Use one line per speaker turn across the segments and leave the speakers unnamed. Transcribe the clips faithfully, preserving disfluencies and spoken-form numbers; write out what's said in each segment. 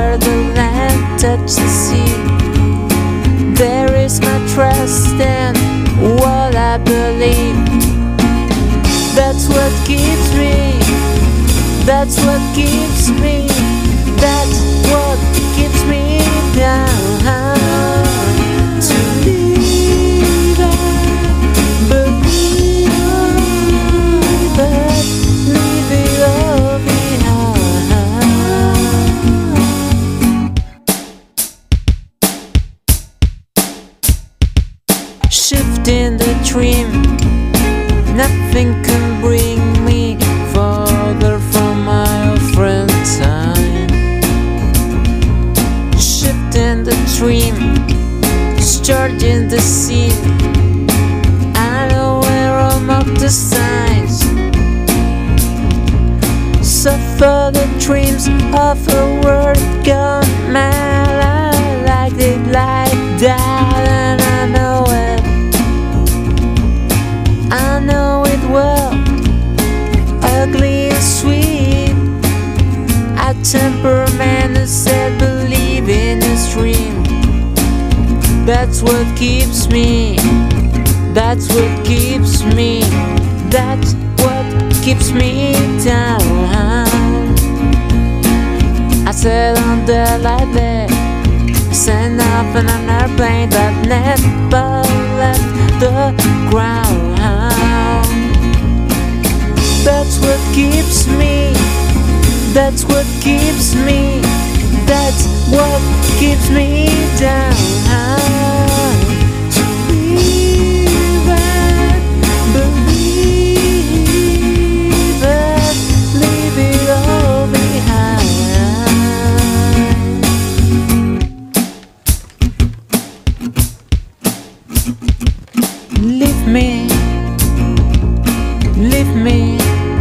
where the land touches the sea. There is my trust and what I believe. That's what keeps me, that's what keeps me, that's what keeps me down. To leave and believe, but leave it all behind. Shifting the dream, nothing can bring me farther from my old friend time. Shifting the dream, starting the scene. I know where all of the signs. Suffer the dreams of a world gone mad. I like it like that, and I know it. I know it well, ugly and sweet. A temperament that said believe in his dream. That's what keeps me, that's what keeps me, that's what keeps me down. I sat on the light there, sent off in an airplane that never left the ground. That's what keeps me, that's what keeps me, that's what keeps me down. To believe and believe it, leave it all behind. Leave me, leave me.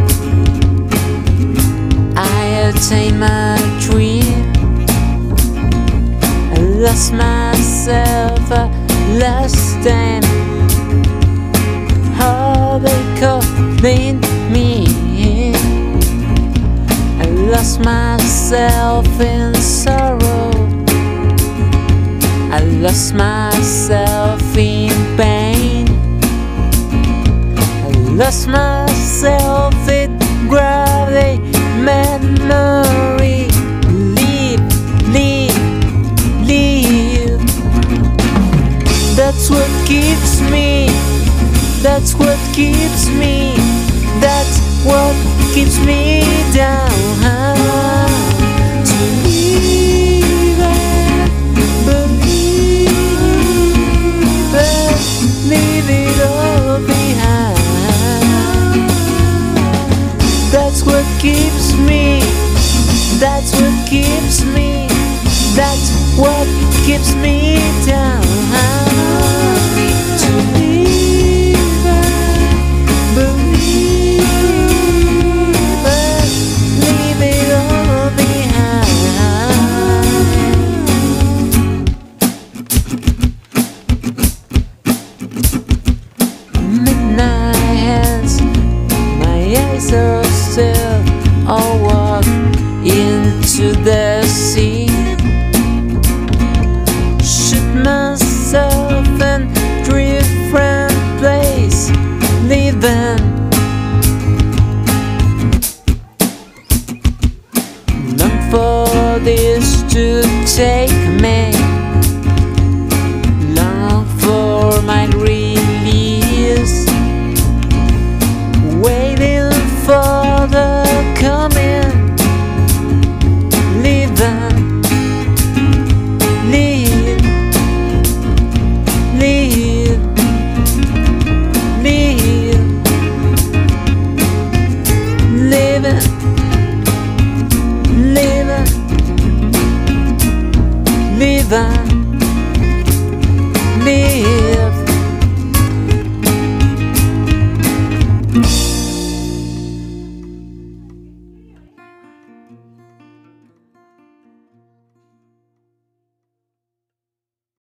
I attained my dream. I lost myself uh, last time. How they calling me. I lost myself in sorrow. I lost myself in pain. I lost myself in gravity. Memory, leave, leave, leave. That's what keeps me, that's what keeps me, that's what keeps me down. To leave and believe it, leave it all behind. That's what keeps me, that's what keeps me, that's what keeps me down. To leave and believe it, leave it all behind. Midnight hands, my eyes are still. I'll walk into the sea, shoot myself in different place, leaving. Long for this to take me, long for my release, waiting for the coming, leaving, leave, leave, leave, living, living, living, leave.